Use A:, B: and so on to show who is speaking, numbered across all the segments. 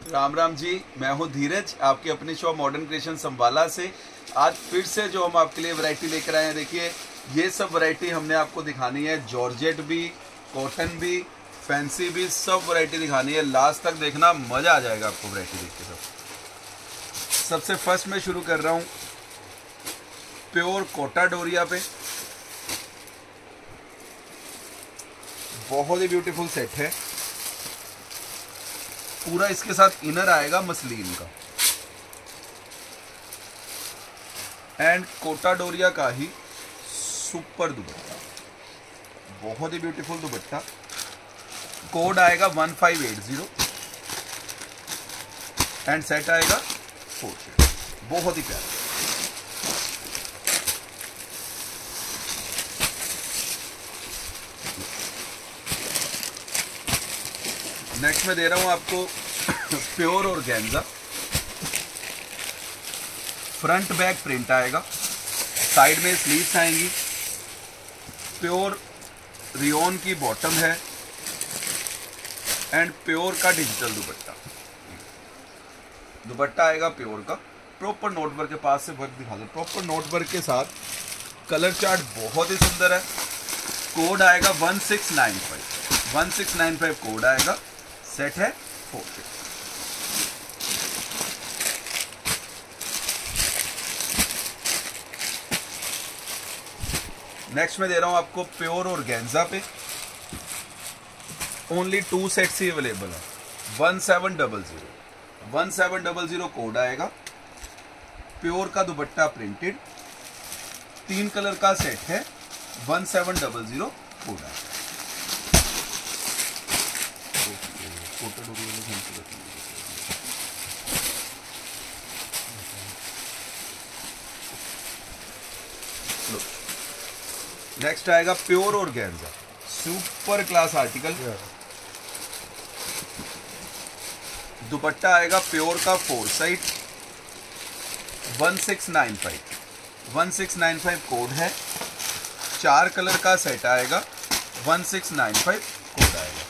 A: राम राम जी, मैं हूं धीरज, आपकी अपनी शॉप मॉडर्न क्रिएशन संभाला से। आज फिर से जो हम आपके लिए वैरायटी लेकर आए हैं, देखिए ये सब वैरायटी हमने आपको दिखानी है। जॉर्जेट भी, कॉटन भी, फैंसी भी, सब वैरायटी दिखानी है। लास्ट तक देखना, मजा आ जाएगा आपको वैरायटी देख के। सबसे फर्स्ट मैं शुरू कर रहा हूं प्योर कोटा डोरिया पे। बहुत ही ब्यूटीफुल सेट है। पूरा इसके साथ इनर आएगा मसलिन का, एंड कोटा डोरिया का ही सुपर दुपट्टा। बहुत ही ब्यूटीफुल दुपट्टा। कोड आएगा 1580 एंड सेट आएगा 4 शेड। बहुत ही प्यारा। नेक्स्ट मैं दे रहा हूं आपको pure organza. Front back print आएगा, साइड में स्लीव्स आएंगी। प्योर रियोन की बॉटम है एंड प्योर का डिजिटल दुपट्टा। दुपट्टा आएगा प्योर का, प्रॉपर नोट वर्क के पास से वर्क दिखा दो। प्रॉपर नोट वर्क के साथ कलर चार्ट बहुत ही सुंदर है। कोड आएगा 1695। 1695 कोड आएगा। सेट है 4 शेड। नेक्स्ट मैं दे रहा हूं आपको प्योर ऑर्गेन्जा पे। ओनली 2 सेट्स ही अवेलेबल है। 1700 1700 कोड आएगा। प्योर का दुपट्टा प्रिंटेड, 3 कलर का सेट है। 1700 कोड आएगा। नेक्स्ट आएगा pure organza, super class article. Dupatta आएगा प्योर का 4 साइड। 1695 कोड है। 4 कलर का सेट आएगा। 1695 कोड आएगा।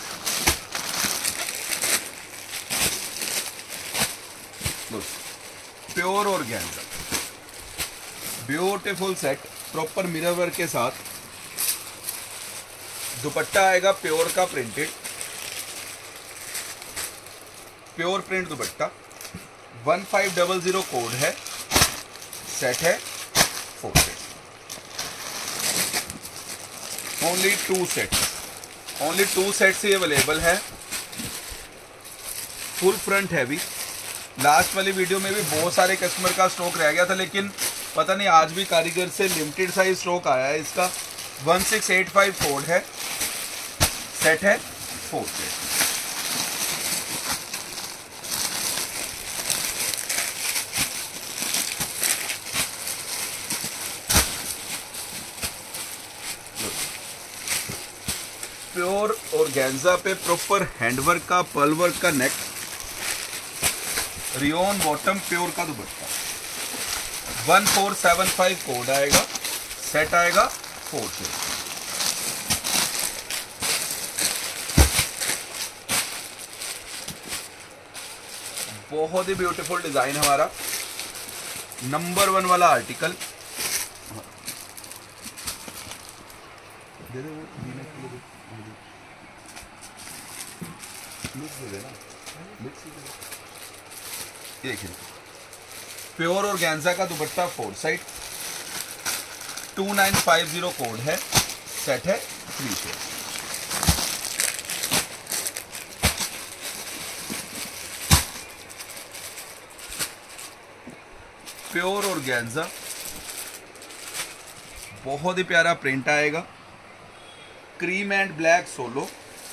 A: Pure organza, beautiful set, proper mirror work के साथ। दुपट्टा आएगा प्योर का printed, pure print dupatta. 1500 code है। सेट है 4 शेड। ओनली 2 सेट्स ही अवेलेबल है। Full front heavy. लास्ट वाली वीडियो में भी बहुत सारे कस्टमर का स्टॉक रह गया था, लेकिन पता नहीं आज भी कारीगर से लिमिटेड साइज स्टॉक आया है इसका। 1685 कोड है। सेट है 4 शेड। प्योर ऑर्गेन्जा पे प्रॉपर हैंडवर्क का, पर्ल वर्क का नेक, रियोन बॉटम, प्योर का दुपट्टा। 1475 कोड आएगा। सेट आएगा 4 शेड। बहुत ही ब्यूटीफुल डिजाइन हमारा, नंबर 1 वाला आर्टिकल। देखिए प्योर ऑर्गेन्जा का दुपट्टा 4 साइड। 2950 कोड है। सेट है 3 शेड। प्योर ऑर्गेन्जा, बहुत ही प्यारा प्रिंट आएगा। Cream and black solo.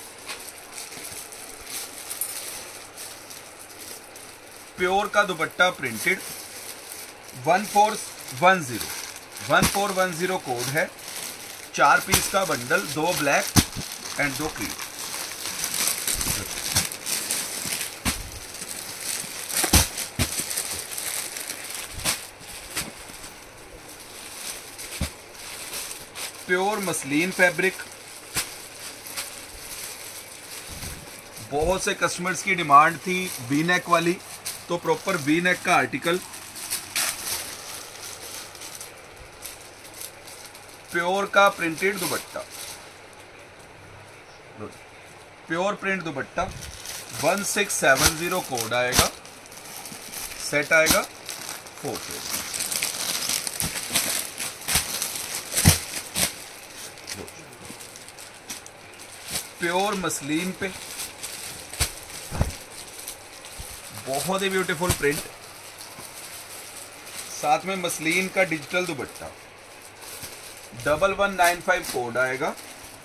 A: Pure का दुपट्टा प्रिंटेड। 1410 कोड है। 4 पीस का bundle, 2 black and 2 cream. Pure muslin fabric, बहुत से कस्टमर्स की डिमांड थी वी नेक वाली, तो प्रॉपर वी नेक का आर्टिकल, प्योर का printed dupatta, pure print dupatta, 1670 code आएगा, सेट आएगा 4 शेड। प्योर मसलिन पे बहुत ही ब्यूटीफुल प्रिंट, साथ में मसलिन का डिजिटल दुपट्टा, 1195 कोड आएगा,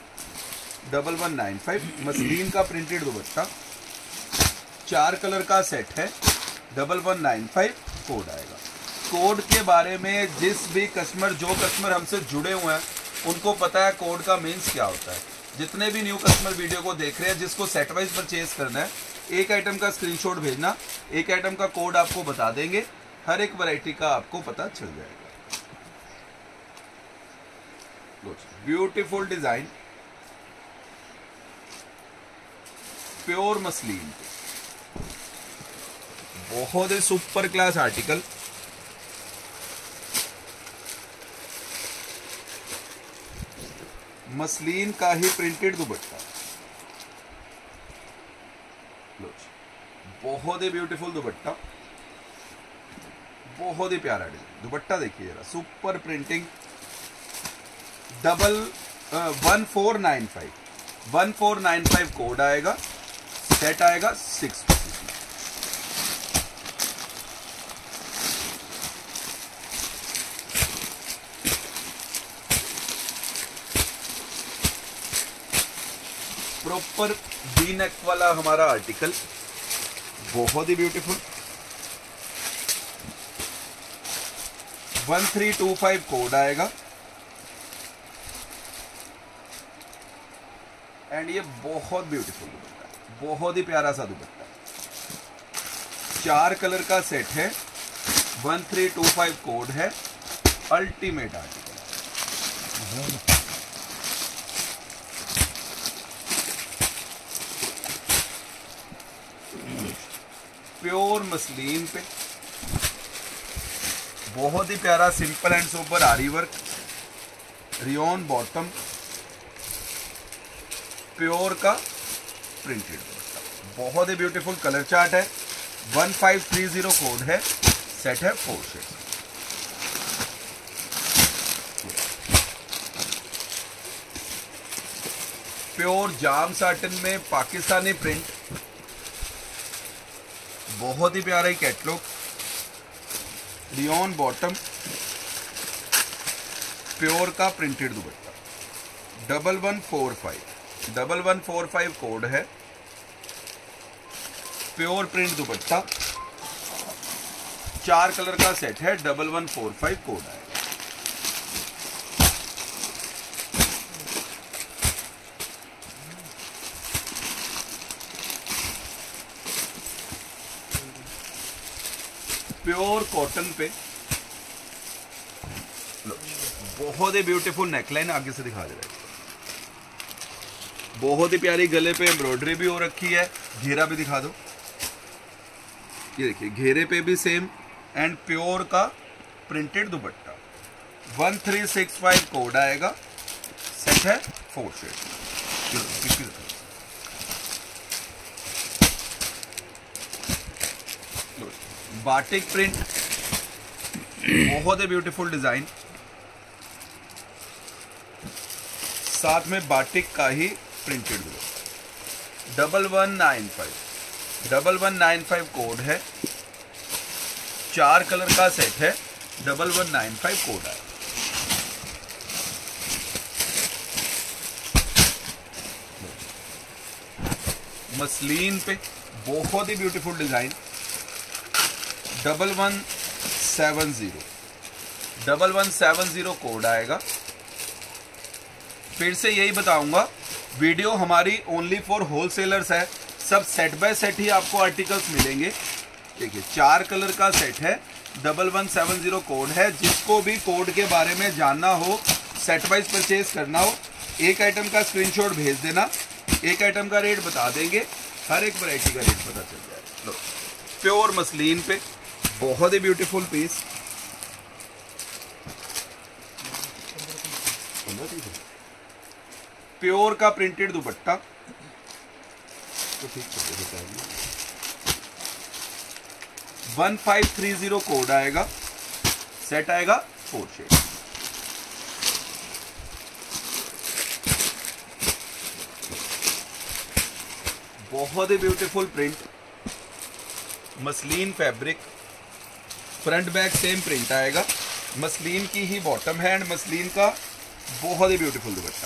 A: 1195 मसलिन का प्रिंटेड दुपट्टा, 4 कलर का सेट है, 1195 कोड आएगा। कोड के बारे में जिस भी कस्टमर, जो कस्टमर हमसे जुड़े हुए हैं उनको पता है कोड का मीन्स क्या होता है। जितने भी न्यू कस्टमर वीडियो को देख रहे हैं, जिसको सेट वाइज परचेज करना है, एक आइटम का स्क्रीनशॉट भेजना, एक आइटम का कोड आपको बता देंगे, हर एक वैरायटी का आपको पता चल जाएगा। ब्यूटीफुल डिजाइन, प्योर मसलिन, बहुत ही सुपर क्लास आर्टिकल। मसलिन का ही प्रिंटेड दुपट्टा, बहुत ही ब्यूटीफुल दुपट्टा, बहुत ही प्यारा डिजाइन दुपट्टा। देखिए जरा, सुपर प्रिंटिंग, 1495 कोड आएगा, सेट आएगा 6 पीसेस में। प्रॉपर वी नेक वाला हमारा आर्टिकल, बहुत ही ब्यूटीफुल, 1325 कोड आएगा, एंड ये बहुत ब्यूटीफुल दुपट्टा, बहुत ही प्यारा सा दुपट्टा, 4 कलर का सेट है, 1325 कोड है, अल्टीमेट आर्टिकल। प्योर मसलिन पे बहुत ही प्यारा simple and sober aari work, rayon bottom, pure का प्रिंटेड, बहुत ही ब्यूटीफुल कलर चार्ट है, 1530 कोड है, सेट है 4 शेड। प्योर जाम साटन में पाकिस्तानी प्रिंट, बहुत ही प्यारा ही कैटलॉग, रियोन बॉटम, प्योर का प्रिंटेड दुपट्टा, 1145 कोड है, प्योर प्रिंट दुपट्टा, 4 कलर का सेट है, 1145 कोड है। प्योर कॉटन पे बहुत ही ब्यूटीफुल नेकलाइन, आगे से दिखा दे रहा है, बहुत ही प्यारी, गले पे एम्ब्रॉयडरी भी हो रखी है, घेरा भी दिखा दो, ये देखिए घेरे पे भी सेम, एंड प्योर का प्रिंटेड दुपट्टा, 1365 कोड आएगा, सेट है 4 शेड। बाटिक प्रिंट, बहुत ही ब्यूटीफुल डिजाइन, साथ में बाटिक का ही प्रिंटेड, 1195 कोड है, 4 कलर का सेट है, 1195 कोड है। मसलिन पे बहुत ही ब्यूटीफुल डिजाइन, 1170 कोड आएगा। फिर से यही बताऊंगा, वीडियो हमारी ओनली फॉर होलसेलर्स है, सब सेट बाय सेट ही आपको आर्टिकल्स मिलेंगे। देखिए 4 कलर का सेट है, 1170 कोड है। जिसको भी कोड के बारे में जानना हो, सेट वाइज परचेज करना हो, एक आइटम का स्क्रीनशॉट भेज देना, एक आइटम का रेट बता देंगे, हर एक वैरायटी का रेट पता चल जाएगा। लो, प्योर मसलिन पे बहुत ही ब्यूटीफुल पीस। प्योर का प्रिंटेड दुपट्टा, तो ठीक 1530 कोड आएगा, सेट आएगा 4 शेड। बहुत ही beautiful print, muslin fabric, front back same print आएगा, मसलिन की ही बॉटम है एंड मसलिन का बहुत ही ब्यूटीफुल दुपट्टा।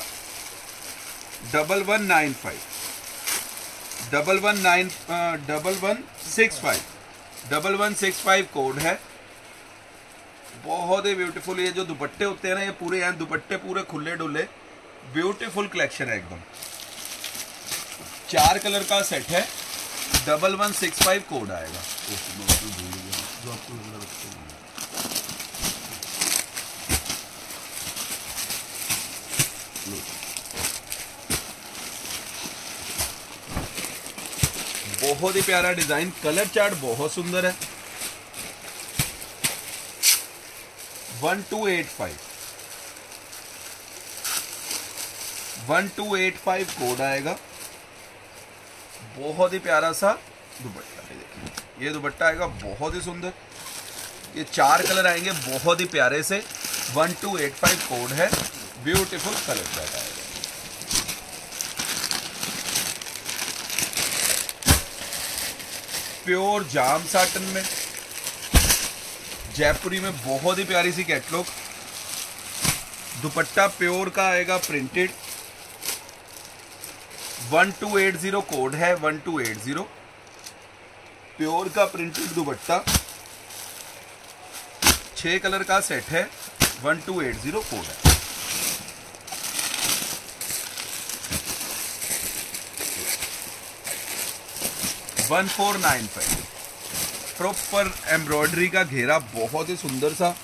A: 1165 कोड है। बहुत ही ब्यूटीफुल, ये जो दुपट्टे होते हैं ना, ये पूरे हैं दुपट्टे पूरे खुले डुले, ब्यूटीफुल कलेक्शन है एकदम। 4 कलर का सेट है, 1165 कोड आएगा। जो आपको बहुत ही प्यारा डिजाइन, कलर चार्ट बहुत सुंदर है। 1285 कोड आएगा। बहुत ही प्यारा सा दुपट्टा है, देखिए ये दुपट्टा आएगा बहुत ही सुंदर। ये 4 कलर आएंगे बहुत ही प्यारे से। 1285 कोड है, ब्यूटीफुल कलर चार्ट आएगा। प्योर जाम साटन में, जयपुरी में बहुत ही प्यारी सी कैटलॉग। दुपट्टा प्योर का आएगा प्रिंटेड। 1280 कोड है, 1280 प्योर का प्रिंटेड दुपट्टा। 6 कलर का सेट है, 1280 कोड है। $1495 प्रॉपर एम्ब्रॉयडरी का घेरा, बहुत ही सुंदर सा।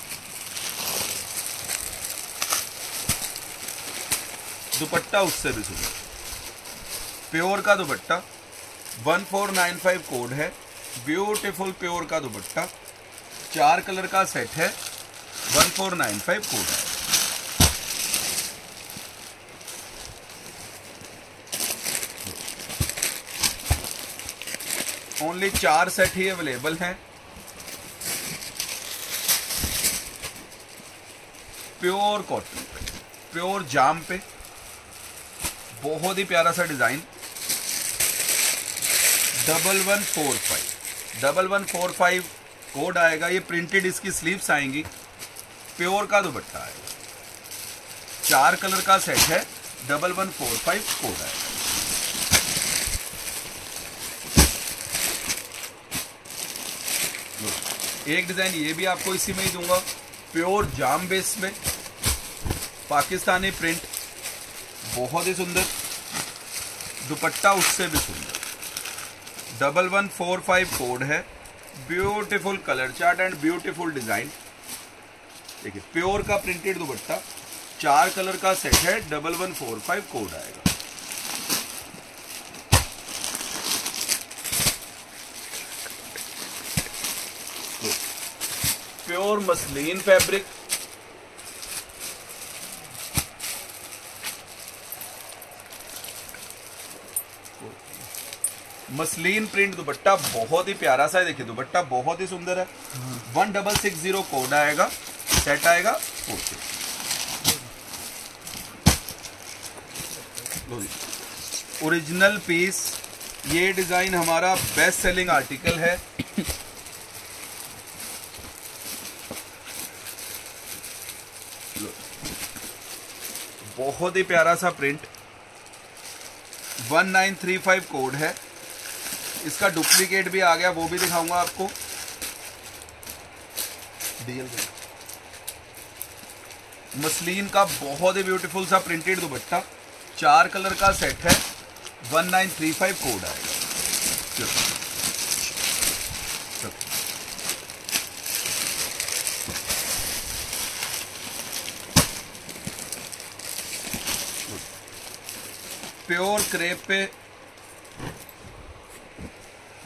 A: दुपट्टा उससे भी सुंदर, प्योर का दुपट्टा। 1495 कोड है, ब्यूटीफुल प्योर का दुपट्टा। 4 कलर का सेट है, 1495 कोड है। ओनली 4 सेट ही अवेलेबल हैं। प्योर कॉटन पे, प्योर जाम पे, बहुत ही प्यारा सा डिजाइन। 1145 कोड आएगा। ये प्रिंटेड इसकी स्लीव्स आएंगी, प्योर का दुपट्टा आएगा। 4 कलर का सेट है, 1145 कोड आएगा। एक डिजाइन ये भी आपको इसी में ही दूंगा, प्योर जाम बेस में, पाकिस्तानी प्रिंट, बहुत ही सुंदर। दुपट्टा उससे भी सुंदर। 1145 कोड है, beautiful colour chart and beautiful design. देखिए प्योर का प्रिंटेड दुपट्टा, 4 कलर का सेट है, 1145 कोड आएगा। Pure muslin fabric, muslin print dupatta, बहुत ही प्यारा सा है। देखिए दुपट्टा बहुत ही सुंदर है। 1660 कोड आएगा, सेट आएगा 4। ओरिजिनल पीस, ये डिजाइन हमारा बेस्ट सेलिंग आर्टिकल है। बहुत ही प्यारा सा प्रिंट। 1935 कोड है। इसका डुप्लीकेट भी आ गया, वो भी दिखाऊंगा आपको। मसलिन का बहुत ही ब्यूटीफुल सा प्रिंटेड दुपट्टा, 4 कलर का सेट है, 1935 कोड आएगा। प्योर क्रेप पे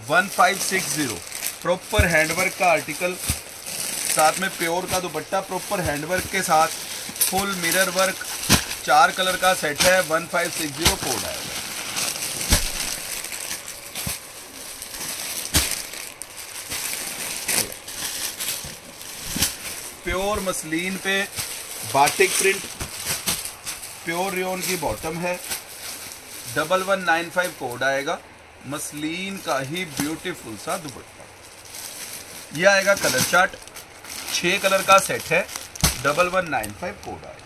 A: 1560 प्रॉपर हैंडवर्क का आर्टिकल, साथ में प्योर का दुपट्टा प्रॉपर हैंडवर्क के साथ, फुल मिरर वर्क, 4 कलर का सेट है। 1560 कोड आएगा। प्योर मसलिन पे बाटिक प्रिंट, प्योर रियोन की बॉटम है। 1195 कोड आएगा। मसलिन का ही ब्यूटीफुल सा दुपट्टा। यह आएगा कलर चार्ट, 6 कलर का सेट है। 1195 कोड आएगा।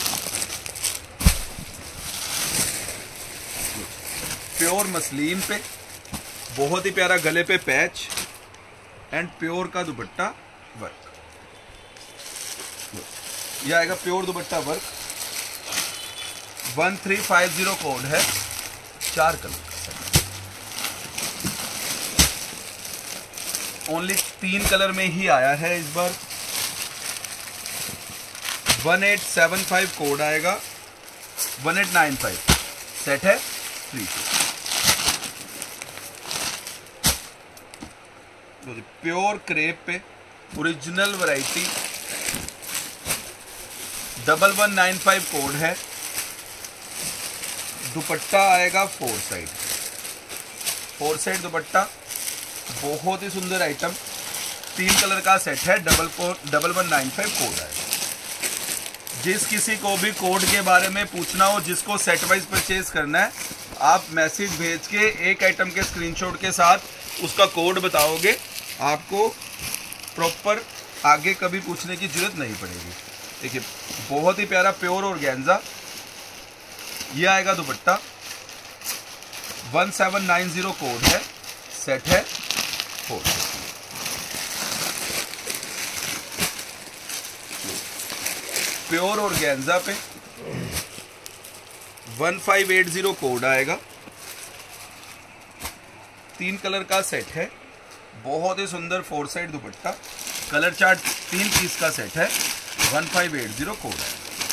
A: प्योर मसलिन पे बहुत ही प्यारा गले पे पैच एंड प्योर का दुपट्टा वर्क। यह आएगा प्योर दुपट्टा वर्क। 1350 कोड है। 4 कलर का सेट, ओनली 3 कलर में ही आया है इस बार। 1875 कोड आएगा। 1895 सेट है। 3 प्योर क्रेप पे ओरिजिनल वैरायटी। 1195 कोड है। दुपट्टा आएगा 4 साइड दुपट्टा, बहुत ही सुंदर आइटम। 3 कलर का सेट है। 1195 कोड आएगा। जिस किसी को भी कोड के बारे में पूछना हो, जिसको सेट वाइज परचेज करना है, आप मैसेज भेज के एक आइटम के स्क्रीनशॉट के साथ उसका कोड बताओगे, आपको प्रॉपर आगे कभी पूछने की जरूरत नहीं पड़ेगी। देखिए बहुत ही प्यारा प्योर ऑर्गेन्जा। ये आएगा दुपट्टा। 1790 कोड है। सेट है 4। प्योर ऑर्गेन्जा पे 1580 कोड आएगा। 3 कलर का सेट है। बहुत ही सुंदर 4 side dupatta. Colour chart 3 piece का सेट है। 1580 कोड है।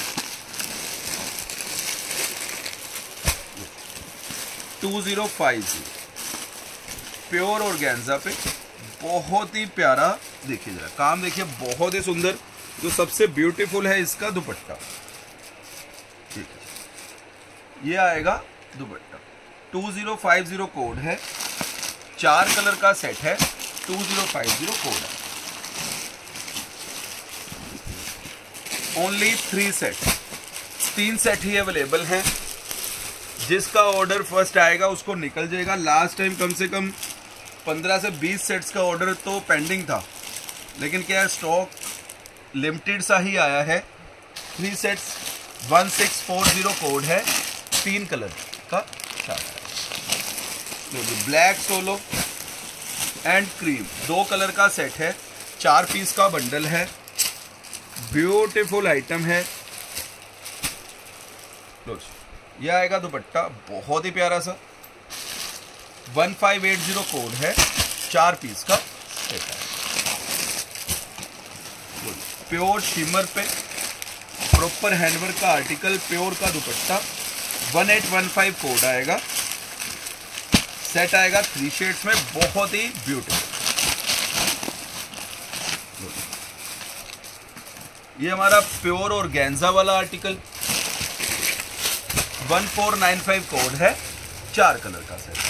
A: $2050 प्योर ऑर्गेन्जा पे बहुत ही प्यारा। देखिए जरा काम देखिए, बहुत ही सुंदर। जो सबसे ब्यूटीफुल है इसका दुपट्टा। ठीक है, ये आएगा दुपट्टा। 2050 कोड है। 4 कलर का सेट है। 2050 कोड है। ओनली 3 सेट, 3 सेट ही अवेलेबल हैं। जिसका ऑर्डर फर्स्ट आएगा उसको निकल जाएगा। लास्ट टाइम कम से कम 15 से 20 सेट्स का ऑर्डर तो पेंडिंग था, लेकिन क्या स्टॉक लिमिटेड सा ही आया है। 3 सेट्स 1640 कोड है। 3 कलर का chart. Black solo and cream 2 colour का सेट है। 4 पीस का बंडल है। ब्यूटीफुल आइटम है। यह आएगा दुपट्टा, बहुत ही प्यारा सा। 1580 कोड है। 4 पीस का सेट है। प्योर शिमर पे प्रॉपर हैंडवर्क का आर्टिकल, प्योर का दुपट्टा। 1815 कोड आएगा। सेट आएगा 3 शेड्स में, बहुत ही ब्यूटीफुल। ये हमारा प्योर ऑर्गेन्जा वाला आर्टिकल। 1495 कोड है। 4 कलर का सेट है।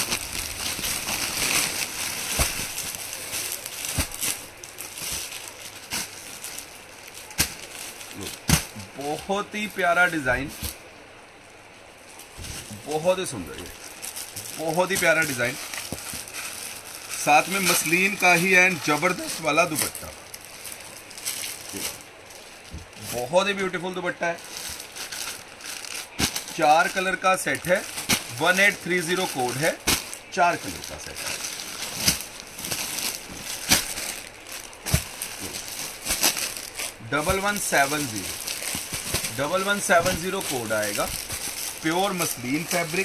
A: बहुत ही प्यारा डिजाइन, बहुत ही सुंदर, है बहुत ही प्यारा डिजाइन। साथ में मसलिन का ही एंड जबरदस्त वाला दुपट्टा। बहुत ही ब्यूटीफुल दुपट्टा है। 4 कलर का सेट है। 1830 कोड है। 4 कलर का सेट है। $1170 कोड आएगा। Pure muslin fabric.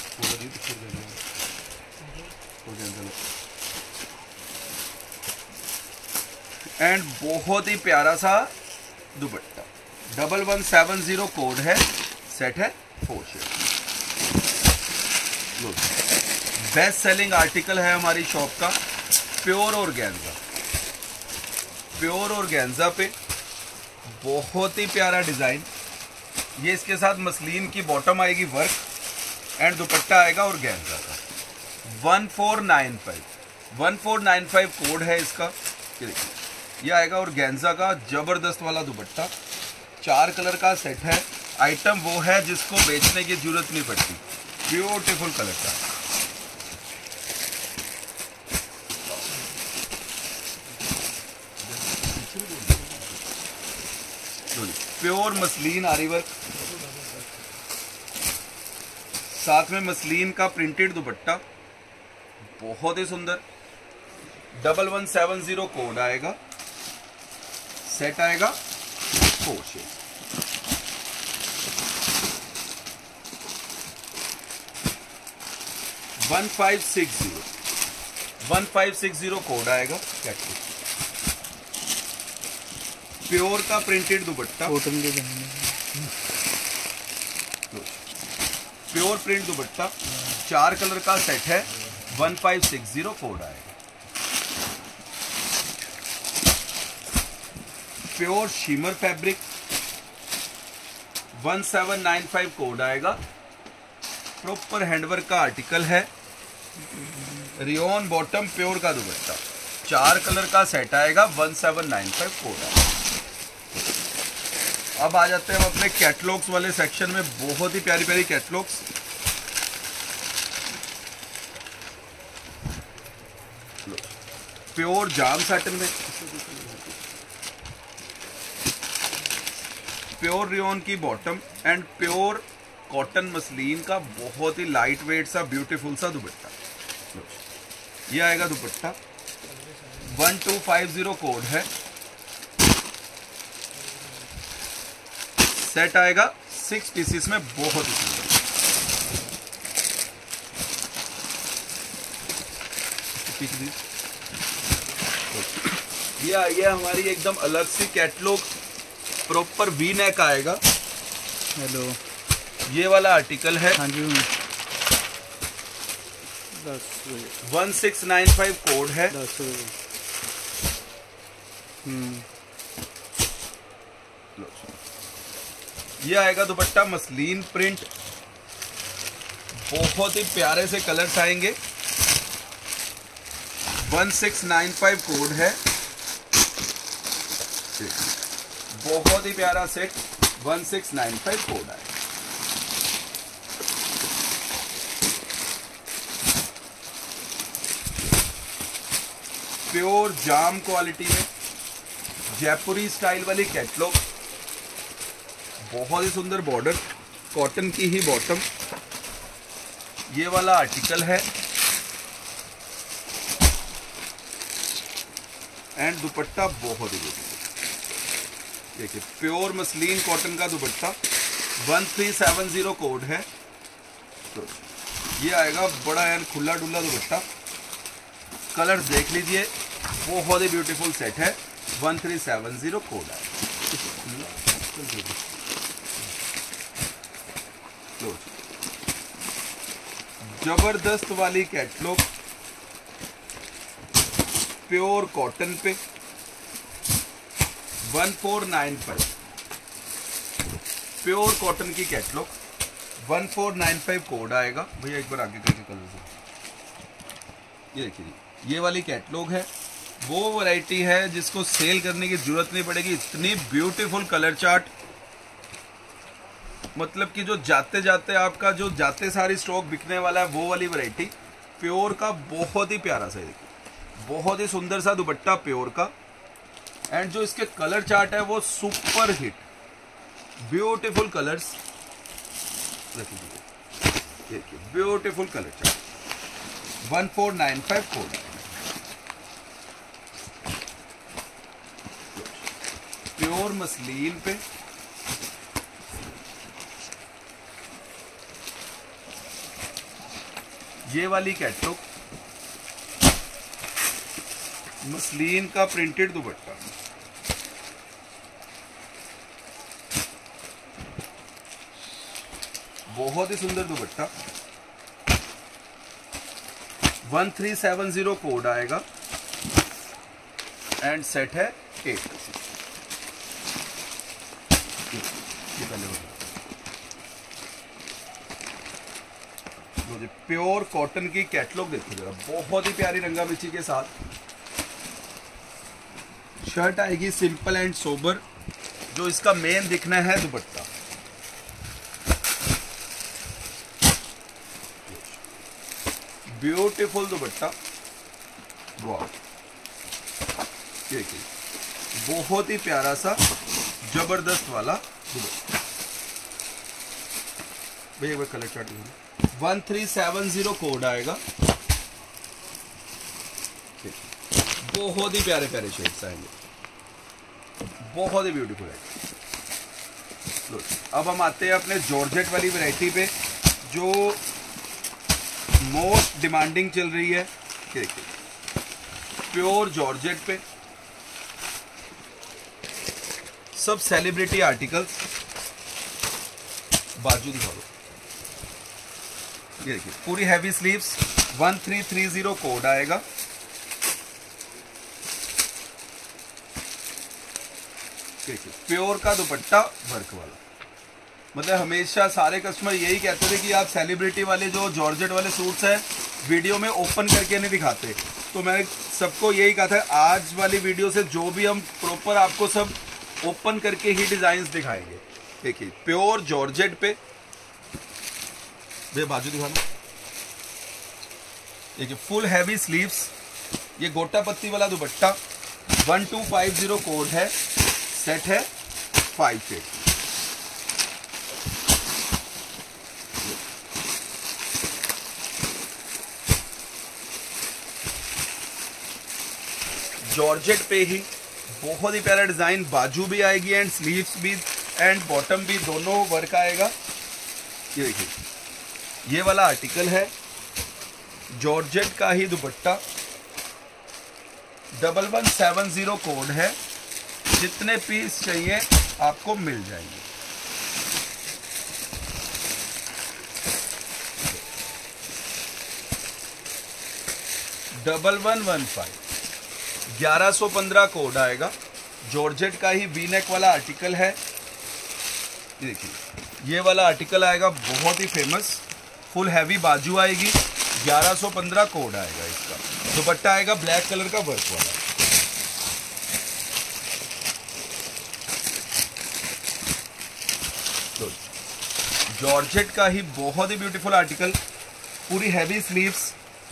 A: एंड बहुत ही प्यारा सा दुपट्टा। 1170 कोड है। सेट है 4 शेड। बेस्ट सेलिंग आर्टिकल है हमारी शॉप का, प्योर ऑर्गेन्जा। प्योर ऑर्गेन्जा पे बहुत ही प्यारा डिजाइन। ये इसके साथ मसलिन की बॉटम आएगी वर्क, एंड दुपट्टा आएगा ऑर्गेन्जा का। 1495 कोड है इसका। ये आएगा ऑर्गेन्जा का जबरदस्त वाला दुपट्टा। 4 कलर का सेट है। आइटम वो है जिसको बेचने की जरूरत नहीं पड़ती। ब्यूटीफुल कलर का। प्योर मसलिन आरी वर्क, साथ में मसलिन का प्रिंटेड दुपट्टा, बहुत ही सुंदर। 1170 कोड आएगा। सेट आएगा 4 शेड। वन 1560 कोड आएगा। प्योर का प्रिंटेड दुपट्टा,
B: कॉटन के
A: प्योर प्रिंट दुपट्टा। 4 कलर का सेट है। 1560 कोड आएगा। प्योर शिमर फैब्रिक, 1795 कोड आएगा। प्रॉपर हैंडवर्क का आर्टिकल है। रियोन बॉटम, प्योर का दुपट्टा। 4 कलर का सेट आएगा। 1795 कोड आएगा। अब आ जाते हैं हम अपने कैटलॉग्स वाले सेक्शन में। बहुत ही प्यारी प्यारी कैटलॉग्स। प्योर जाम साटन में, प्योर रियोन की bottom, and pure cotton muslin का बहुत ही लाइट वेट सा ब्यूटीफुल सा दुपट्टा। ये आएगा दुपट्टा। 1250 कोड है। सेट आएगा 6 पीसेस में, बहुत ही सुंदर। ये आई है हमारी एकदम अलग सी कैटलॉग। प्रॉपर वी नेक आएगा।
B: हेलो,
A: ये वाला आर्टिकल है।
B: हाँ जी।
A: 1695 कोड है।
B: 10।
A: ये आएगा दुपट्टा मसलिन प्रिंट। बहुत ही प्यारे से कलर्स आएंगे। 1695 कोड है। बहुत ही प्यारा सेट। 1695 कोड आएगा। प्योर जाम क्वालिटी में जयपुरी स्टाइल वाली कैटलॉग। बहुत ही सुंदर बॉर्डर, कॉटन की ही बॉटम। ये वाला आर्टिकल है, एंड दुपट्टा बहुत ही ब्यूटीफुल। देखिए, प्योर मसलिन कॉटन का दुपट्टा। 1370 कोड है। तो ये आएगा बड़ा एंड खुला डुल्ला दुपट्टा। कलर देख लीजिए, बहुत ही ब्यूटीफुल सेट है। 1370 कोड है। जबरदस्त वाली कैटलॉग प्योर कॉटन पे 1495। प्योर कॉटन की कैटलॉग 1495 कोड आएगा। भैया एक बार आगे करके कलर से ये देखिए, ये वाली कैटलॉग है। वो वैरायटी है जिसको सेल करने की जरूरत नहीं पड़ेगी। इतनी ब्यूटीफुल कलर चार्ट, मतलब कि जो जाते जाते आपका जो जाते सारी स्टॉक बिकने वाला है, वो वाली वैरायटी प्योर का। बहुत ही प्यारा सा, देखिए बहुत ही सुंदर सा दुपट्टा प्योर का, एंड जो इसके कलर चार्ट है वो सुपर हिट ब्यूटीफुल कलर्स। देखिए beautiful colour chart. 1495 code. Pure muslin पे ये वाली कैटलॉग, मसलिन का प्रिंटेड दुपट्टा। बहुत ही सुंदर दुपट्टा। 1370 कोड आएगा एंड सेट है 8। ये पहले मुझे प्योर कॉटन की कैटलॉग देखिए जरा, बहुत ही प्यारी रंगामिची के साथ। शर्ट आएगी सिंपल एंड सोबर। जो इसका मेन दिखना है दुपट्टा, ब्यूटीफुल दुपट्टा, वाह देखिए बहुत ही प्यारा सा जबरदस्त वाला दुपट्टा। भैया एक बार कलर चार्ट 1370 कोड आएगा। बहुत ही प्यारे प्यारे शेड्स आएंगे, बहुत ही ब्यूटीफुल है। अब हम आते हैं अपने जॉर्जेट वाली वैरायटी पे जो मोस्ट डिमांडिंग चल रही है। देखिए प्योर जॉर्जेट पे सब सेलिब्रिटी आर्टिकल्स। बाजू दिखा दो, ये देखिए पूरी हैवी स्लीव्स, 1330 कोड आएगा। देखिए प्योर का दुपट्टा वर्क वाला। मतलब हमेशा सारे कस्टमर यही कहते थे कि आप सेलिब्रिटी वाले जो जॉर्जेट वाले सूट्स हैं वीडियो में ओपन करके नहीं दिखाते, तो मैंने सबको यही कहा था आज वाली वीडियो से जो भी हम प्रॉपर आपको सब ओपन करके ही डिजाइन दिखाएंगे। देखिए प्योर जॉर्जेट पे, ये बाजू दिखाना। देखिए फुल हैवी स्लीव्स, ये गोटा पत्ती वाला दुपट्टा, 1250 कोड है, सेट है 5 शेड। जॉर्जेट पे ही बहुत ही प्यारा डिजाइन, बाजू भी आएगी एंड स्लीव्स भी एंड बॉटम भी दोनों वर्क आएगा। ये देखिए ये वाला आर्टिकल है, जॉर्जेट का ही दुपट्टा, 1170 कोड है। जितने पीस चाहिए आपको मिल जाएंगे। डबल 1115 कोड आएगा। जॉर्जेट का ही वी नेक वाला आर्टिकल है। देखिए ये वाला आर्टिकल आएगा बहुत ही फेमस, फुल हैवी बाजू आएगी, 1115 कोड आएगा इसका। दुपट्टा आएगा ब्लैक कलर का वर्क वाला। जॉर्जेट का ही बहुत ही ब्यूटीफुल आर्टिकल, पूरी हैवी स्लीव्स,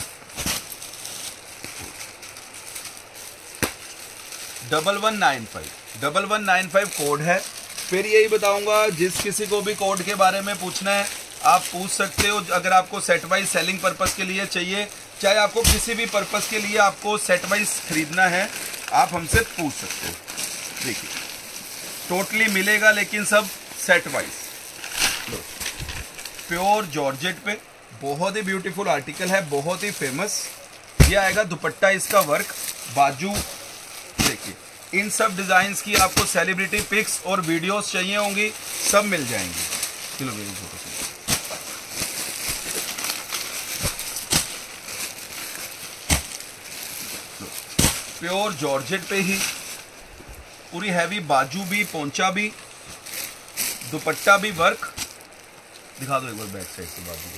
A: डबल 1195 कोड है। फिर यही बताऊंगा, जिस किसी को भी कोड के बारे में पूछना है आप पूछ सकते हो। अगर आपको सेट वाइज सेलिंग पर्पस के लिए चाहिए, चाहे आपको किसी भी पर्पस के लिए आपको सेट वाइज खरीदना है, आप हमसे पूछ सकते हो। देखिए टोटली मिलेगा लेकिन सब सेट वाइज। प्योर जॉर्जेट पे बहुत ही ब्यूटीफुल आर्टिकल है, बहुत ही फेमस। ये आएगा दुपट्टा इसका वर्क, बाजू देखिए। इन सब डिजाइन्स की आपको सेलिब्रिटी पिक्स और वीडियोस चाहिए होंगी, सब मिल जाएंगी। चलो मेरी प्योर जॉर्जेट पे ही पूरी हैवी बाजू भी, पोंचा भी, दुपट्टा भी वर्क। दिखा दो एक बार बैक साइड से बाजू।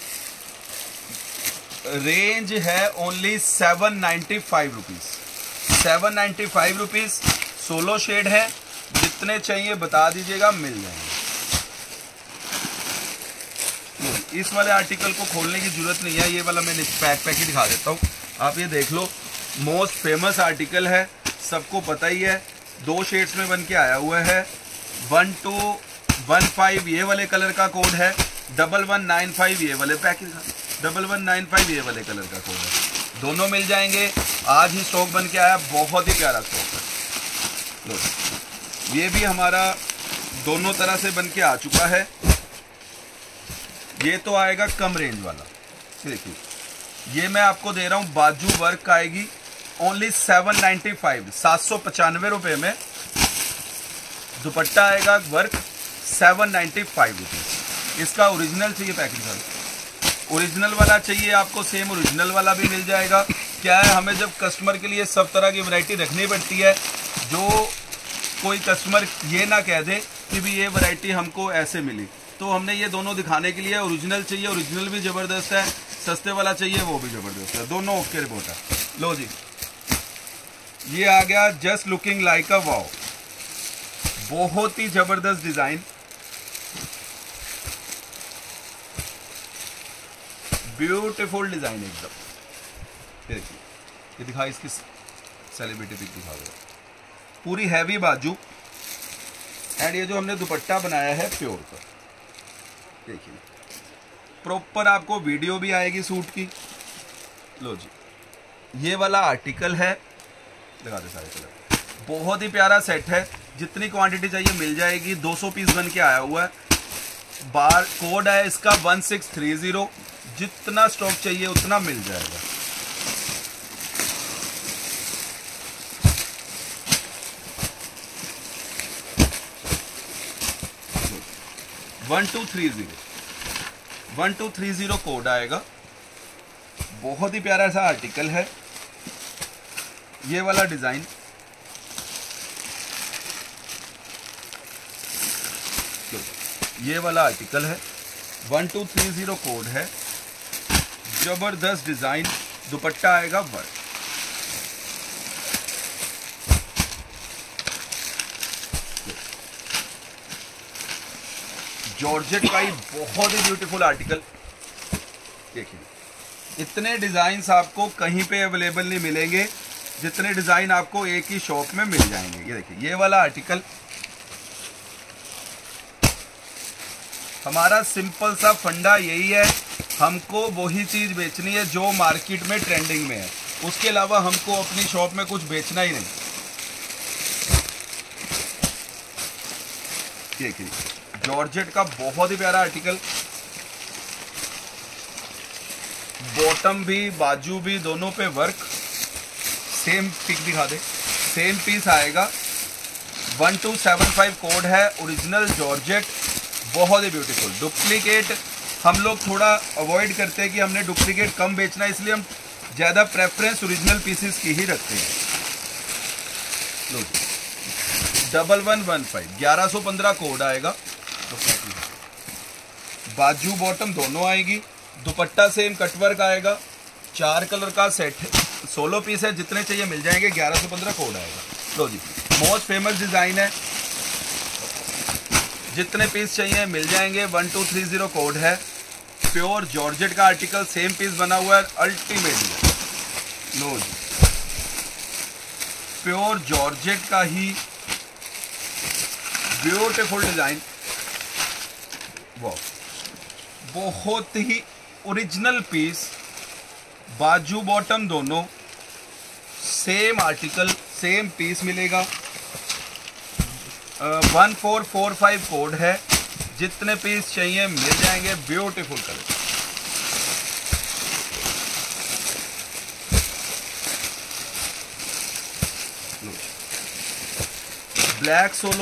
A: रेंज है ओनली 795 रुपीज। 795 रुपीज, 16 शेड है। जितने चाहिए बता दीजिएगा, मिल जाएंगे। इस वाले आर्टिकल को खोलने की जरूरत नहीं है, ये वाला मैं पैक ही दिखा देता हूँ। आप ये देख लो, मोस्ट फेमस आर्टिकल है, सबको पता ही है। 2 शेड्स में बन के आया हुआ है। 1215 ये वाले कलर का कोड है, 1195 ये वाले पैकेज, 1195 ये वाले कलर का कोड है। दोनों मिल जाएंगे। आज ही स्टॉक बन के आया, बहुत ही प्यारा स्टॉक है। ये भी हमारा दोनों तरह से बन के आ चुका है। ये तो आएगा कम रेंज वाला। देखिए ये मैं आपको दे रहा हूँ, बाजू वर्क आएगी ओनली 795, 795 रुपये में। दुपट्टा आएगा वर्क 795 रुपीज। इसका ओरिजिनल चाहिए पैकेज का, ओरिजिनल वाला चाहिए आपको, सेम ओरिजिनल वाला भी मिल जाएगा। क्या है, हमें जब कस्टमर के लिए सब तरह की वैरायटी रखनी पड़ती है, जो कोई कस्टमर ये ना कह दे कि भी ये वैरायटी हमको ऐसे मिली, तो हमने ये दोनों दिखाने के लिए ओरिजिनल चाहिए, ओरिजिनल भी ज़बरदस्त है, सस्ते वाला चाहिए वो भी ज़बरदस्त है, दोनों ओके रिपोर्ट है। लो जी, ये आ गया just looking like a wow, बहुत ही ज़बरदस्त डिज़ाइन, ब्यूटीफुल डिज़ाइन एकदम। देखिए ये दिखा, इसकी सेलिब्रिटी पिक दिखा दो, पूरी हैवी बाजू, एंड ये जो हमने दुपट्टा बनाया है प्योर का, देखिए प्रॉपर आपको वीडियो भी आएगी सूट की। लो जी, ये वाला आर्टिकल है, लगा दे सारे कलर, बहुत ही प्यारा सेट है, जितनी क्वांटिटी चाहिए मिल जाएगी। 200 पीस बन के आया हुआ है, बार कोड है इसका 1630, जितना स्टॉक चाहिए उतना मिल जाएगा। 1230 कोड आएगा, बहुत ही प्यारा सा आर्टिकल है। ये वाला डिजाइन ये वाला आर्टिकल है, 1230 कोड है, जबरदस्त डिजाइन, दुपट्टा आएगा वर्क। जॉर्जेट का ही बहुत ही ब्यूटीफुल आर्टिकल, देखिए इतने डिजाइन्स आपको कहीं पे अवेलेबल नहीं मिलेंगे, जितने डिजाइन आपको एक ही शॉप में मिल जाएंगे। ये देखिए ये वाला आर्टिकल, हमारा सिंपल सा फंडा यही है, हमको वही चीज बेचनी है जो मार्केट में ट्रेंडिंग में है, उसके अलावा हमको अपनी शॉप में कुछ बेचना ही नहीं। देखिए जॉर्जेट का बहुत ही प्यारा आर्टिकल, बॉटम भी बाजू भी दोनों पे वर्क, सेम पिक दिखा दे, सेम पीस आएगा, 1275 कोड है, ओरिजिनल जॉर्जेट, बहुत ही ब्यूटीफुल। डुप्लीकेट हम लोग थोड़ा अवॉइड करते हैं कि हमने डुप्लीकेट कम बेचना है, इसलिए हम ज़्यादा प्रेफरेंस ओरिजिनल पीसेस की ही रखते हैं। लो 1115 1115 कोड आएगा, बाजू बॉटम दोनों आएगी, दुपट्टा सेम कटवर्क आएगा, 4 कलर का सेट है, 16 पीस है, जितने चाहिए मिल जाएंगे, 1115 कोड आएगा। लो जी, मोस्ट फेमस डिजाइन है, जितने पीस चाहिए मिल जाएंगे, 1230 कोड है, प्योर जॉर्जेट का आर्टिकल, सेम पीस बना हुआ है, अल्टीमेट। लो जी, प्योर जॉर्जेट का ही ब्यूटीफुल डिजाइन, वो बहुत ही ओरिजिनल पीस, बाजू बॉटम दोनों सेम आर्टिकल, सेम पीस मिलेगा, 1445 कोड है, जितने पीस चाहिए मिल जाएंगे, beautiful colour. Black solo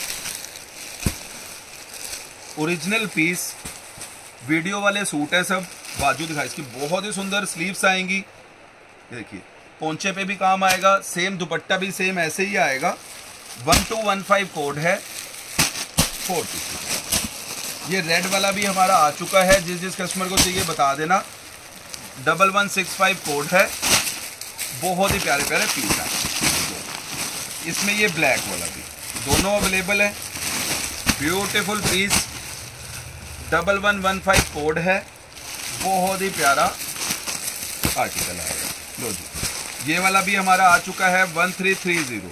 A: original piece, video वाले सूट है सब, बाजू दिखा इसकी, बहुत ही सुंदर स्लीव्स आएंगी, देखिए पोंचे पे भी काम आएगा, सेम दुपट्टा भी सेम ऐसे ही आएगा, 1215 कोड है, 4 पीस। ये रेड वाला भी हमारा आ चुका है, जिस कस्टमर को चाहिए बता देना, 1165 कोड है, बहुत ही प्यारे प्यारे पीस है। इसमें ये ब्लैक वाला भी दोनों अवेलेबल है, ब्यूटीफुल पीस, 1115 कोड है, बहुत ही प्यारा आर्टिकल आएगा। लो जी, ये वाला भी हमारा आ चुका है, 1330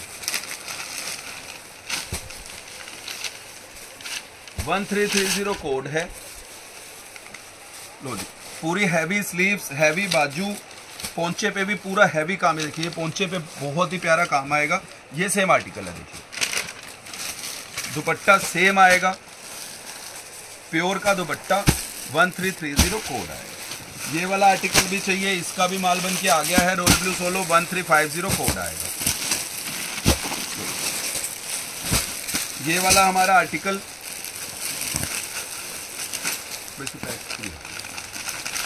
A: 1330 कोड है। लो जी, पूरी हैवी स्लीव्स, हैवी बाजू, पोंचे पे भी पूरा हैवी काम है, देखिए पोंचे पे बहुत ही प्यारा काम आएगा, ये सेम आर्टिकल है, देखिए दुपट्टा सेम आएगा, प्योर का दुपट्टा, 1330 कोड आएगा। ये वाला आर्टिकल भी चाहिए, इसका भी माल बन के आ गया है, रोयल ब्लू सोलो, 1350 कोड आएगा। ये वाला हमारा आर्टिकल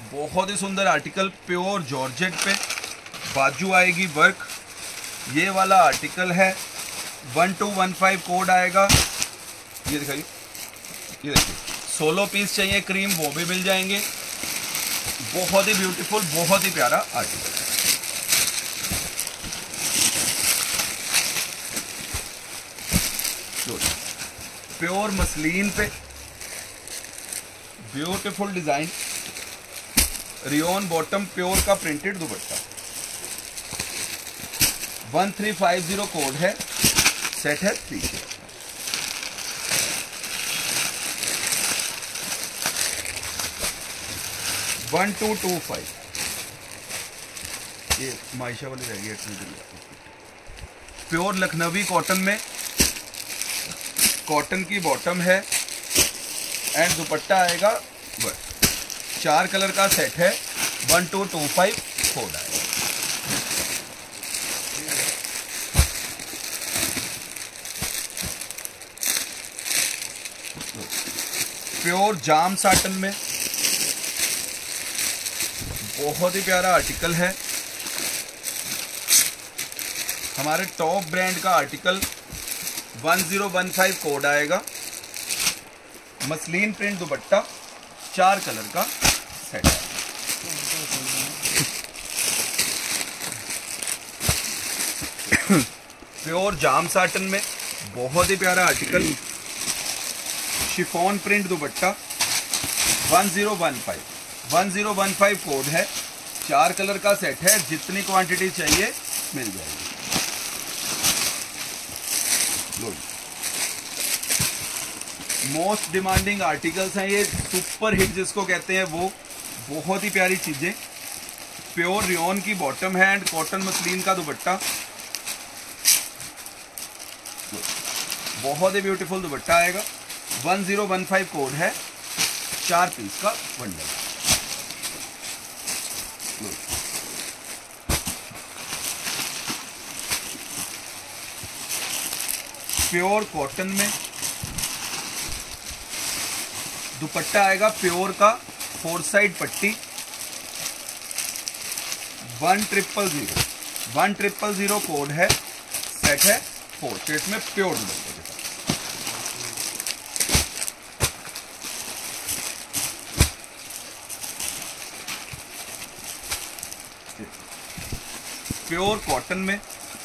A: बहुत ही सुंदर आर्टिकल, प्योर जॉर्जेट पे, बाजू आएगी वर्क। ये वाला आर्टिकल है 1215 कोड आएगा। ये दिखाइए, ये देखिए 16 पीस चाहिए क्रीम, वो भी मिल जाएंगे। बहुत ही ब्यूटीफुल, बहुत ही प्यारा आर्टिकल है। प्योर मसलिन पे beautiful design, rayon bottom, pure का प्रिंटेड दुपट्टा। 1350 कोड है, सेट है 3। वन 1225। ये मायशा वाली रहेगी। प्योर लखनवी कॉटन में, कॉटन की बॉटम है एंड दुपट्टा आएगा। 4 कलर का सेट है, 1225 कोड आएगा। प्योर जाम साटन में बहुत ही प्यारा आर्टिकल है। हमारे टॉप ब्रांड का आर्टिकल 1015 कोड आएगा। मसलिन प्रिंट दुपट्टा, 4 कलर का सेट है। प्योर जाम साटन में बहुत ही प्यारा article, chiffon print dupatta, 1015 code है। 4 कलर का सेट है, जितनी क्वांटिटी चाहिए मिल जाएगी। मोस्ट डिमांडिंग आर्टिकल्स हैं ये, सुपर हिट जिसको कहते हैं वो। बहुत ही प्यारी चीजें, प्योर रियोन की बॉटम है एंड कॉटन मसलिन का दुपट्टा। बहुत ही ब्यूटीफुल दुपट्टा आएगा। 1015 कोड है, 4 पीस का बंडल। प्योर कॉटन में दुपट्टा आएगा, प्योर का 4 साइड पट्टी। 1000 कोड है, सेट है 4 शेड्स में, प्योर दुपट्टे के साथ। प्योर कॉटन में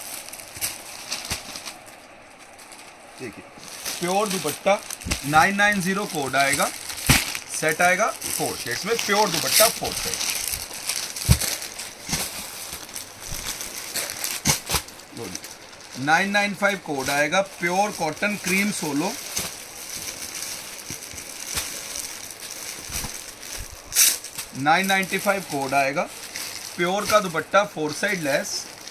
A: देखिए, प्योर दुपट्टा 990 कोड आएगा, सेट आएगा 4 शेड्स में, प्योर दुपट्टा 4 शेड। 995 कोड आएगा, pure cotton cream solo. 995 code आएगा, प्योर का dupatta 4 side lace.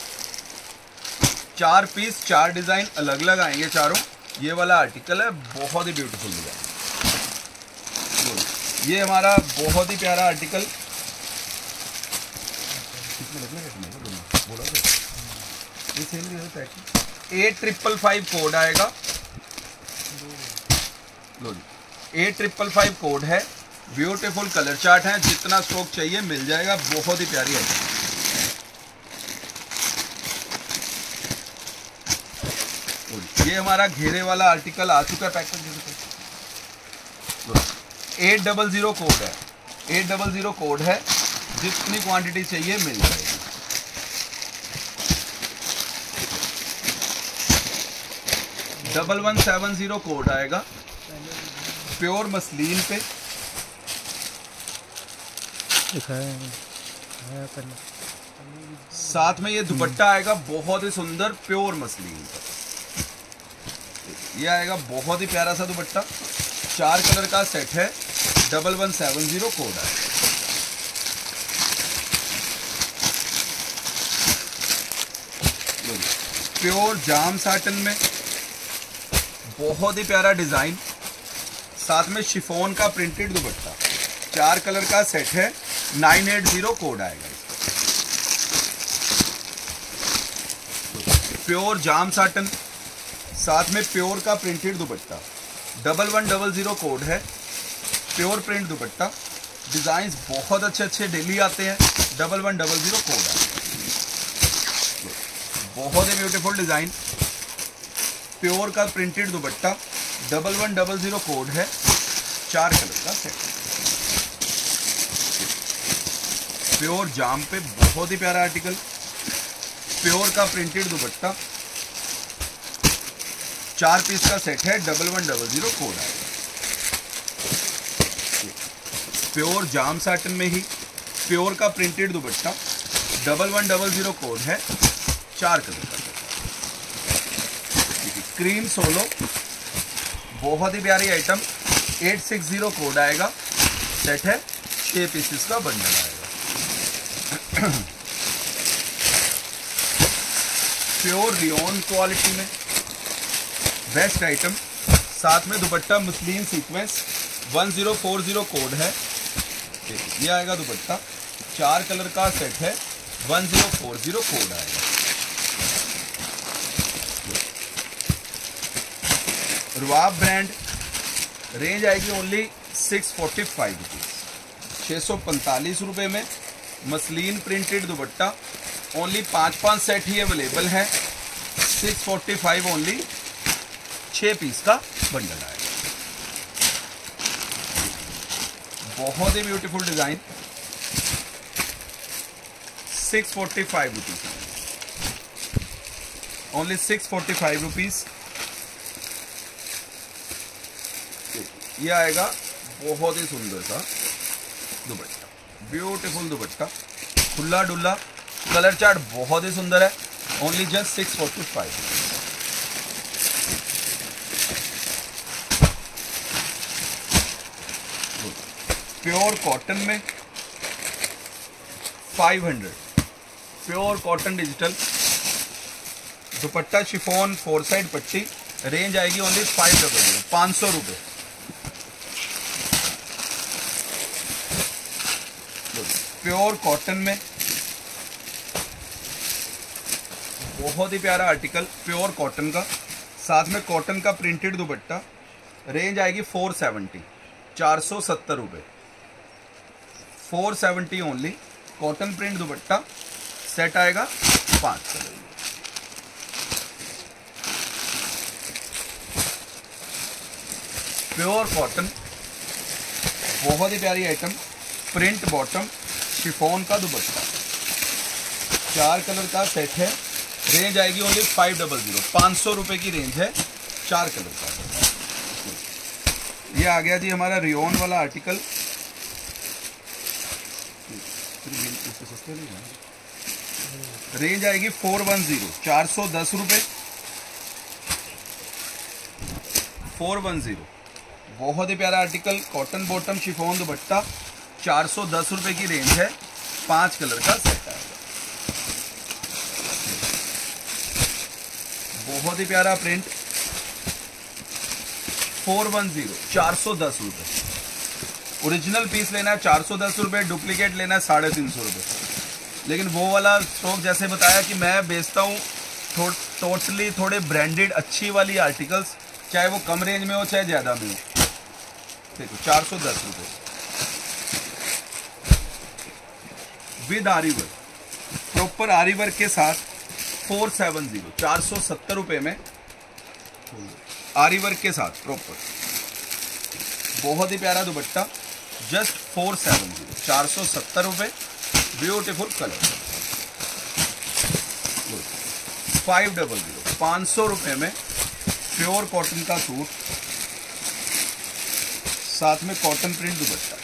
A: 4 piece, 4 design अलग अलग आएंगे चारों। ये वाला आर्टिकल है, बहुत ही ब्यूटीफुल डिजाइन। ये हमारा बहुत ही प्यारा आर्टिकल, 8555 कोड आएगा। 8555 कोड है, ब्यूटीफुल कलर चार्ट है, जितना स्टॉक चाहिए मिल जाएगा। बहुत ही प्यारी है। ये हमारा घेरे वाला आर्टिकल आ चुका है पैकेज। 800 कोड है, 800 कोड है, जितनी क्वांटिटी चाहिए मिल जाएगी। डबल 1170 कोड आएगा, प्योर मसलिन पे। साथ में ये दुपट्टा आएगा बहुत ही सुंदर, प्योर मसलिन का। ये आएगा बहुत ही प्यारा सा दुपट्टा, 4 कलर का सेट है, 1170 कोड आएगा। प्योर जाम साटन में बहुत ही प्यारा डिजाइन, साथ में शिफॉन का प्रिंटेड दुपट्टा। 4 कलर का सेट है, 980 कोड आएगा। प्योर जाम साटन, साथ में प्योर का प्रिंटेड दुपट्टा। 1100 कोड है, प्योर प्रिंट दुपट्टा। डिजाइन बहुत अच्छे अच्छे डेली आते हैं। 1100 कोड है, बहुत ही ब्यूटीफुल डिजाइन, प्योर का प्रिंटेड दुपट्टा, 1100 कोड है, 4 कलर का सेट। प्योर जाम पे बहुत ही प्यारा आर्टिकल, प्योर का प्रिंटेड दुपट्टा, 4 पीस का सेट है, 1100 कोड है। प्योर जाम साटन में ही प्योर का प्रिंटेड दुपट्टा, 1100 कोड है, 4 कलर का सेट। क्रीम सोलो, बहुत ही प्यारी आइटम, 860 कोड आएगा, सेट है, 6 पीसेस का बंडल आएगा। प्योर रियोन क्वालिटी में बेस्ट आइटम, साथ में दुपट्टा मसलिन सीक्वेंस, 1040 कोड है। ये आएगा दुपट्टा, 4 कलर का सेट है, 1040 कोड आएगा। रुआब ब्रांड, रेंज आएगी ओनली 645 रुपीज, 645 रुपये में muslin printed dupatta, only 5 set ही अवेलेबल है, 645 ओनली, 6 पीस का बंडल आएगा। बहुत ही beautiful design, 645 rupees, only 645 rupees. ये आएगा बहुत ही सुंदर सा दुपट्टा, ब्यूटीफुल दुपट्टा, खुला डुल्ला, कलर चार्ट बहुत ही सुंदर है, ओनली जस्ट 645। प्योर कॉटन में 500, pure cotton digital dupatta, chiffon 4 side पट्टी, रेंज आएगी ओनली 500, 500 रुपये। प्योर कॉटन में बहुत ही प्यारा आर्टिकल, प्योर कॉटन का, साथ में कॉटन का प्रिंटेड दुपट्टा, रेंज आएगी 470, 470 रुपये, 470 only. Cotton print dupatta, set आएगा 5 कलर। प्योर कॉटन, बहुत ही प्यारी आइटम, प्रिंट बॉटम, शिफॉन का दुपट्टा, 4 कलर का सेट है, रेंज आएगी ओनली 500, 500 रुपये की रेंज है, 4 कलर का। ये आ गया जी हमारा रियोन वाला आर्टिकल, रेंज आएगी 410, 410 रुपये, 410, बहुत ही प्यारा article, cotton bottom chiffon dupatta, 410 रुपये की रेंज है, 5 कलर का सेट आएगा। बहुत ही प्यारा प्रिंट, 410, 410 रुपये। ओरिजिनल पीस लेना है 410 रुपये, डुप्लीकेट लेना है 350 रुपये। लेकिन वो वाला स्टॉक जैसे बताया कि मैं बेचता हूँ टोटली थोड़े ब्रांडेड अच्छी वाली आर्टिकल्स, चाहे वो कम रेंज में हो चाहे ज़्यादा में हो। देखो 410 रुपये विद आरी वर्क, प्रॉपर आरी वर्क के साथ 470, 470 रुपये में आरी वर्क के साथ प्रॉपर, बहुत ही प्यारा दुपट्टा, जस्ट 470, 470 रुपये, ब्यूटीफुल कलर, 500, 500 रुपये में प्योर कॉटन का सूट, साथ में cotton print dupatta,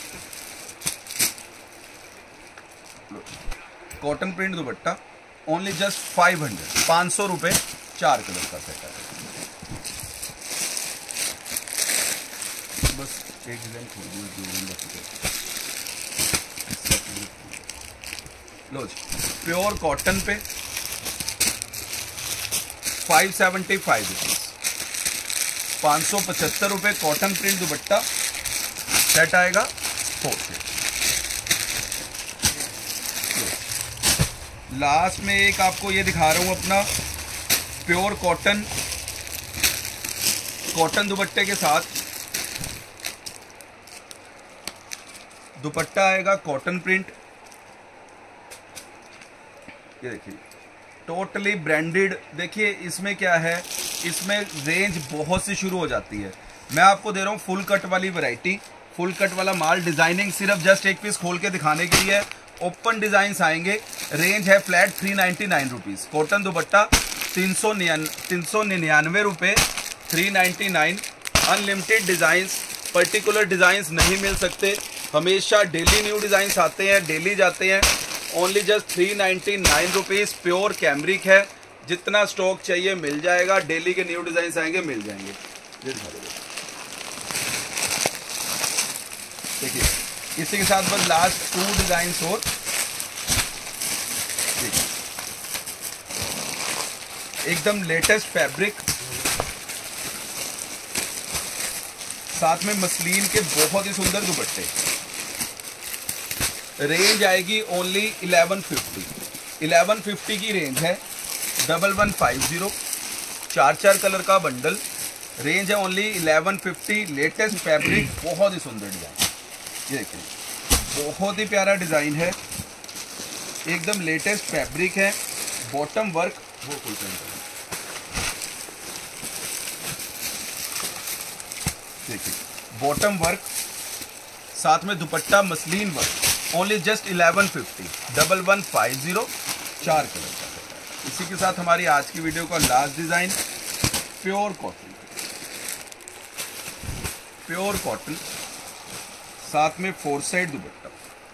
A: cotton print dupatta, only just 500, 500 रुपये, 4 कलर का सेट है। बस एक डिजाइन लो जी, प्योर कॉटन पे 575 रुपीज, 575 रुपये, कॉटन प्रिंट दुपट्टा, सेट आएगा 4 सेट। लास्ट में एक आपको ये दिखा रहा हूँ अपना प्योर कॉटन, कॉटन दुपट्टे के साथ दुपट्टा आएगा कॉटन प्रिंट, ये देखिए टोटली ब्रांडेड। देखिए इसमें क्या है, इसमें रेंज बहुत सी शुरू हो जाती है। मैं आपको दे रहा हूँ फुल कट वाली वैरायटी, फुल कट वाला माल। डिजाइनिंग सिर्फ जस्ट एक पीस खोल के दिखाने के लिए, ओपन डिजाइन आएंगे। रेंज है फ्लैट 399 रुपीज़। कॉटन दुपट्टा 399 रुपये, 399। अनलिमिटेड डिजाइंस, पर्टिकुलर डिजाइंस नहीं मिल सकते। हमेशा डेली न्यू डिजाइंस आते हैं, डेली जाते हैं। Only just 399 rupees. Pure cambric है, जितना स्टॉक चाहिए मिल जाएगा। डेली के न्यू डिजाइंस आएंगे, मिल जाएंगे। देखिए इसी के साथ बस लास्ट 2 डिजाइन्स और। एकदम लेटेस्ट फैब्रिक, साथ में मसलिन के बहुत ही सुंदर दुपट्टे। रेंज आएगी ओनली 1150 की रेंज है। 1150, 4 कलर का बंडल। रेंज है ओनली 1150। लेटेस्ट फैब्रिक, बहुत ही सुंदर डिजाइन। ये देखिए बहुत ही प्यारा डिजाइन है, एकदम लेटेस्ट फैब्रिक है। बॉटम वर्क वो फुल प्रिंट, देखिए बॉटम वर्क, साथ में dupatta muslin work. Only just 1150, 1150, 4 colour का। इसी के साथ हमारी आज की वीडियो का last design, pure cotton, pure cotton, साथ में 4 साइड दुपट्टा।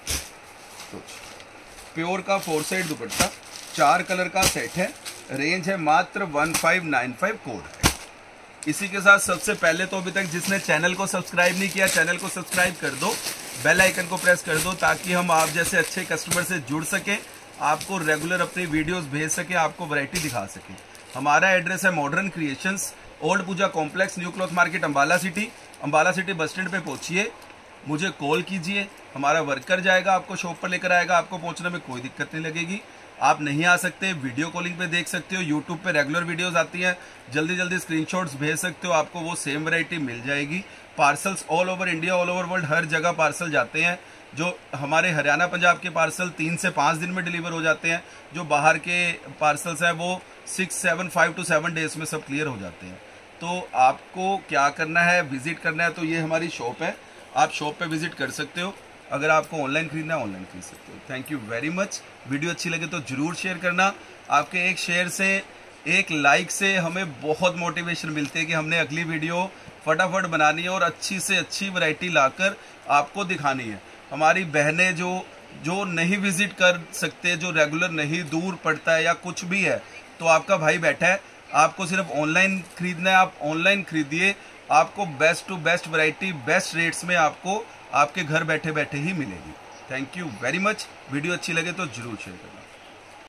A: प्योर का 4 साइड दुपट्टा, 4 कलर का सेट है। रेंज है मात्र 1595, कोड है। इसी के साथ सबसे पहले तो अभी तक जिसने चैनल को सब्सक्राइब नहीं किया, चैनल को सब्सक्राइब कर दो, बेल आइकन को प्रेस कर दो, ताकि हम आप जैसे अच्छे कस्टमर से जुड़ सकें, आपको रेगुलर अपनी वीडियोस भेज सकें, आपको वैरायटी दिखा सकें। हमारा एड्रेस है modern creations, old Puja complex, new cloth market, Ambala city. Ambala city bus stand पे पहुंचिए, मुझे कॉल कीजिए, हमारा वर्कर जाएगा, आपको शॉप पर लेकर आएगा। आपको पहुंचने में कोई दिक्कत नहीं लगेगी। आप नहीं आ सकते, वीडियो कॉलिंग पे देख सकते हो। यूट्यूब पे रेगुलर वीडियोस आती हैं, जल्दी जल्दी स्क्रीनशॉट्स भेज सकते हो, आपको वो सेम वैरायटी मिल जाएगी। Parcels all over India, all over world, हर जगह पार्सल जाते हैं। जो हमारे हरियाणा पंजाब के पार्सल 3 से 5 दिन में डिलीवर हो जाते हैं। जो बाहर के पार्सल्स हैं वो 5 to 7 डेज में सब क्लियर हो जाते हैं। तो आपको क्या करना है, विजिट करना है, तो ये हमारी शॉप है, आप शॉप पे विजिट कर सकते हो। अगर आपको ऑनलाइन खरीदना है, ऑनलाइन खरीद सकते हो। Thank you very much. Video अच्छी लगे तो जरूर शेयर करना। आपके एक शेयर से, एक लाइक से हमें बहुत मोटिवेशन मिलती है कि हमने अगली वीडियो फटाफट बनानी है और अच्छी से अच्छी वैरायटी लाकर आपको दिखानी है। हमारी बहनें जो नहीं विजिट कर सकते, जो रेगुलर नहीं, दूर पड़ता है या कुछ भी है, तो आपका भाई बैठा है, आपको सिर्फ ऑनलाइन खरीदना है, आप ऑनलाइन खरीदिए। आपको best to best variety, best rates में आपको आपके घर बैठे बैठे ही मिलेगी। Thank you very much. Video अच्छी लगे तो जरूर शेयर करना।